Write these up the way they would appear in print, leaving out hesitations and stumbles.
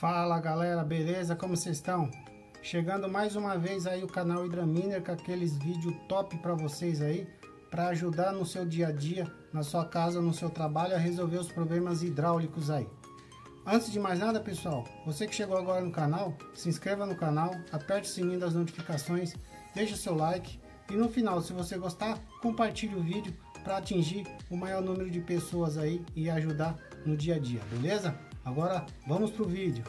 Fala galera, beleza? Como vocês estão? Chegando mais uma vez aí o canal Hidraminer com aqueles vídeos top para vocês aí, para ajudar no seu dia a dia, na sua casa, no seu trabalho, a resolver os problemas hidráulicos aí. Antes de mais nada, pessoal, você que chegou agora no canal, se inscreva no canal, aperte o sininho das notificações, deixe o seu like e no final, se você gostar, compartilhe o vídeo para atingir o maior número de pessoas aí e ajudar no dia a dia, beleza? Agora vamos pro vídeo.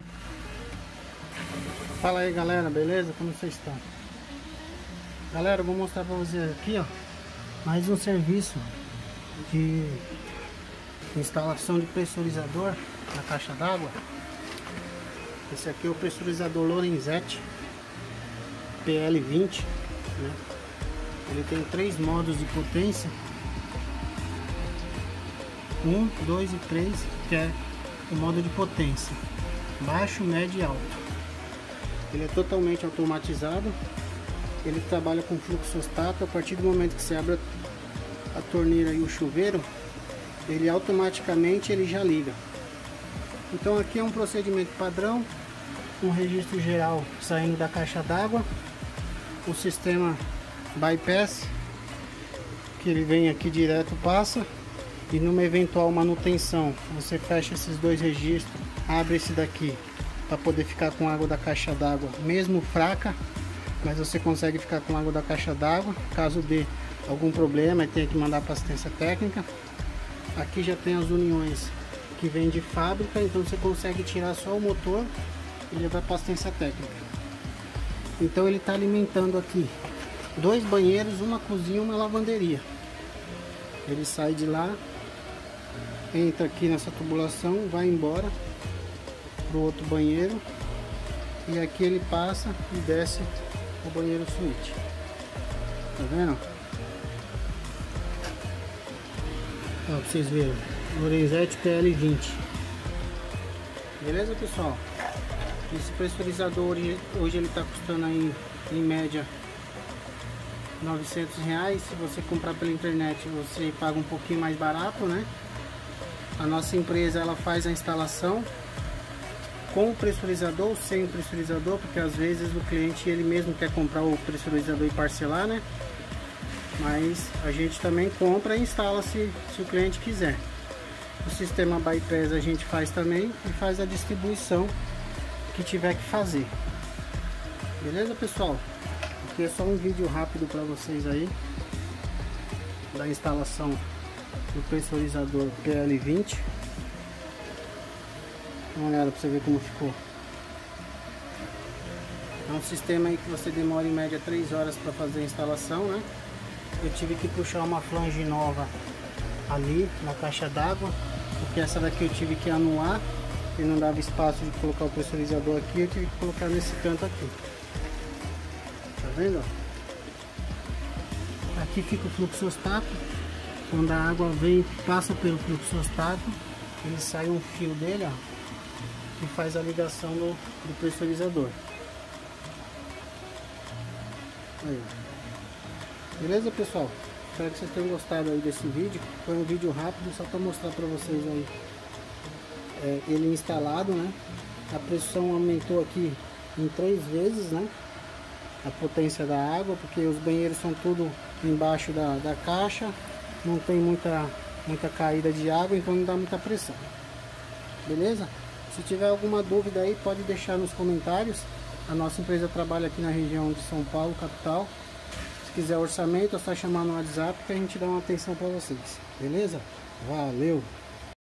Fala aí galera, beleza? Como vocês estão? Galera, eu vou mostrar para vocês aqui, ó, mais um serviço de instalação de pressurizador na caixa d'água. Esse aqui é o pressurizador Lorenzetti PL20, né? Ele tem 3 modos de potência, 1, 2 e 3, que é o modo de potência, baixo, médio e alto. Ele é totalmente automatizado, ele trabalha com fluxostato. A partir do momento que você abre a torneira e o chuveiro, ele automaticamente já liga. Então aqui é um procedimento padrão, um registro geral saindo da caixa d'água, o sistema bypass, que ele vem aqui direto, passa, e numa eventual manutenção você fecha esses dois registros, abre esse daqui para poder ficar com água da caixa d'água, mesmo fraca, mas você consegue ficar com água da caixa d'água caso dê algum problema e tenha que mandar para assistência técnica. Aqui já tem as uniões que vem de fábrica, então você consegue tirar só o motor e levar para assistência técnica. Então ele está alimentando aqui 2 banheiros, uma cozinha e uma lavanderia. Ele sai de lá, entra aqui nessa tubulação, vai embora pro outro banheiro e aqui ele passa e desce o banheiro suíte. Tá vendo? Ó, pra vocês verem, Lorenzetti PL20. Beleza, pessoal? Esse pressurizador hoje ele tá custando aí em média R$900. Se você comprar pela internet você paga um pouquinho mais barato, né? A nossa empresa ela faz a instalação com o pressurizador ou sem o pressurizador, porque às vezes o cliente ele mesmo quer comprar o pressurizador e parcelar, né? Mas a gente também compra e instala se o cliente quiser. O sistema bypass a gente faz também e faz a distribuição que tiver que fazer. Beleza, pessoal? Aqui é só um vídeo rápido para vocês aí da instalação do pressurizador PL20. Dá uma olhada para você ver como ficou. É um sistema aí que você demora em média 3 horas para fazer a instalação, né? Eu tive que puxar uma flange nova ali na caixa d'água, porque essa daqui eu tive que anular e não dava espaço de colocar o pressurizador aqui, eu tive que colocar nesse canto aqui. Tá vendo? Aqui fica o fluxostato. Quando a água vem, passa pelo fluxostato, ele sai um fio dele, ó, que faz a ligação do pressurizador. Aí. Beleza, pessoal? Espero que vocês tenham gostado aí desse vídeo. Foi um vídeo rápido só para mostrar para vocês aí ele instalado, né? A pressão aumentou aqui em 3 vezes, né? A potência da água, porque os banheiros são tudo embaixo da caixa, não tem muita caída de água, então não dá muita pressão. Beleza? Se tiver alguma dúvida aí, pode deixar nos comentários. A nossa empresa trabalha aqui na região de São Paulo, capital. Se quiser orçamento, é só chamar no WhatsApp que a gente dá uma atenção para vocês. Beleza? Valeu!